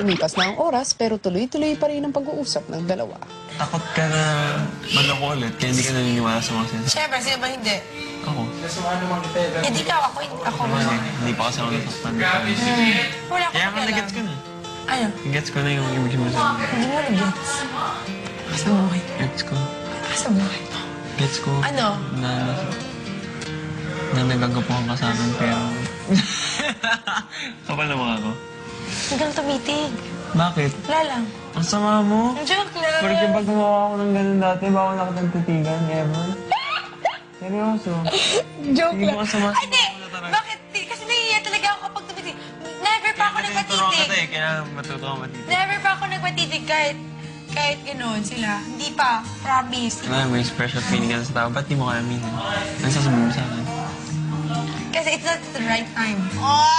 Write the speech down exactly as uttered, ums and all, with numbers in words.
Lumipas na ang oras pero tuloy-tuloy pa rin ang pag-uusap ng dalawa. Takot ka na maloko ulit, kaya hindi ka naniniwala sa mga sinasabi. Siyempre, sino ba hindi? Ako. Hindi ka, ako, ako. Kasi hindi pa kasi ako nasaktan. Wala ko Kaya nga pakialam. nagets ko na. Ano? Nagets ko na yung ibig mo sabihin. Hindi mo nag-gets. Basta buhay. Gets ko. Basta buhay. Gets ko. Ano? Na, na nagagapuhan ka sa akin, pero... Kapal na mga ako. Huwag kang tumitig. Bakit? Wala lang. Ang sama mo. Joke lang. Porque pag gumawa ako ng ganun dati, bawal ako nagtitigan, ever. Seryoso. Joke Hindi lang. mo kasama. Ay, hindi. Bakit? Kasi nahihiya talaga ako kapag tumitig. Never pa ako Turuan nagpatitig. kita eh, kaya matuto ka matitig. Never pa ako nagpatitig kahit kahit gano'n sila. Hindi pa. Promise. Ano, may special feeling ka sa tao, ba't di mo kaya aminin? Ano sasabihin mo sa akin? Kasi it's not the right time. Oh!